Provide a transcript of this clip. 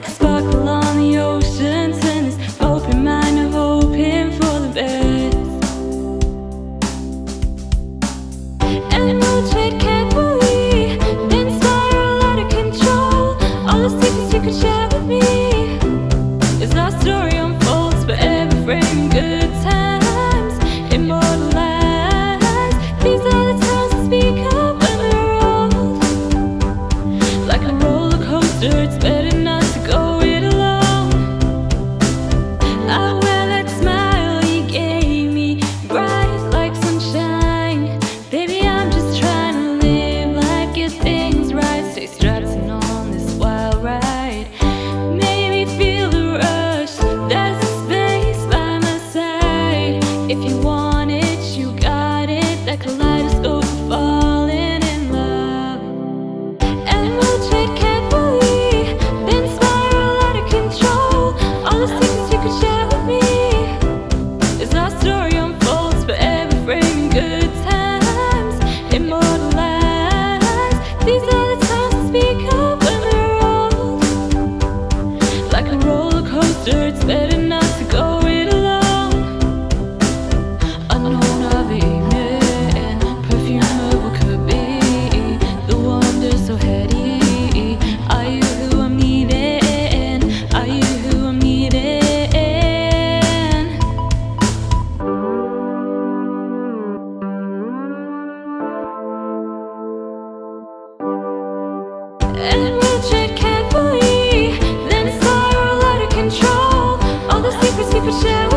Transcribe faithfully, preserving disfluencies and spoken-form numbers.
like a sparkle on the ocean. Turn this open mind to hoping for the best. And we'll tread carefully, then spiral out of control. All the secrets you could share with me as our story unfolds, forever framing good times, immortalized. These are the times to speak of when we're old. Like a roller coaster, it's better not to go it alone. I wear that smile you gave me, bright like sunshine. Baby, I'm just trying to live life, get things right, stay strapped in on this wild ride. Maybe feel the rush, there's a space by my side. If you want it, you got it, that kaleidoscope of falling in love. And we'll tread carefully, then spiral out of control. All the secrets you could share with me as our story unfolds, forever framing good times, immortalized. These are the times to speak of when we're old. Like a roller coaster, it's better not to go it alone. Unknown of evening, perfume of what could be, the wonder so heady. Are you who I'm needing? Are you who I'm needing? And we'll tread carefully, then spiral out of control. All the secrets you could share